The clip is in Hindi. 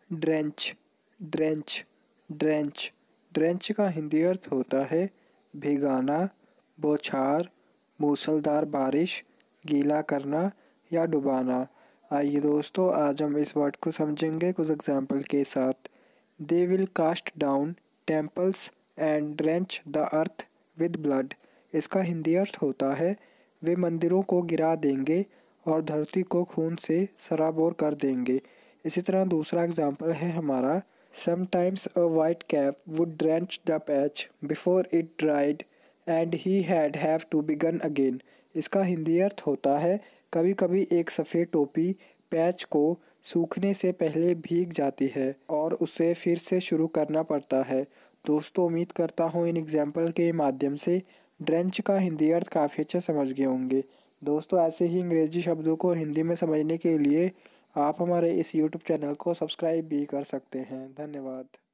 Drench, drench, drench. ड्रेंच का हिंदी अर्थ होता है भिगाना, बौछार, मूसलाधार बारिश, गीला करना या डुबाना। आइए दोस्तों, आज हम इस वर्ड को समझेंगे कुछ एग्जाम्पल के साथ। They will cast down temples and drench the earth with blood. इसका हिंदी अर्थ होता है वे मंदिरों को गिरा देंगे और धरती को खून से सराबोर कर देंगे। इसी तरह दूसरा एग्जाम्पल है हमारा, sometimes a white cap would drench the patch before it dried and he had have to begin again. इसका हिंदी अर्थ होता है कभी कभी एक सफ़ेद टोपी पैच को सूखने से पहले भीग जाती है और उसे फिर से शुरू करना पड़ता है। दोस्तों, उम्मीद करता हूँ इन एग्जाम्पल के माध्यम से ड्रेंच का हिंदी अर्थ काफ़ी अच्छा समझ गए होंगे। दोस्तों, ऐसे ही अंग्रेजी शब्दों को हिंदी में समझने के लिए आप हमारे इस यूट्यूब चैनल को सब्सक्राइब भी कर सकते हैं। धन्यवाद।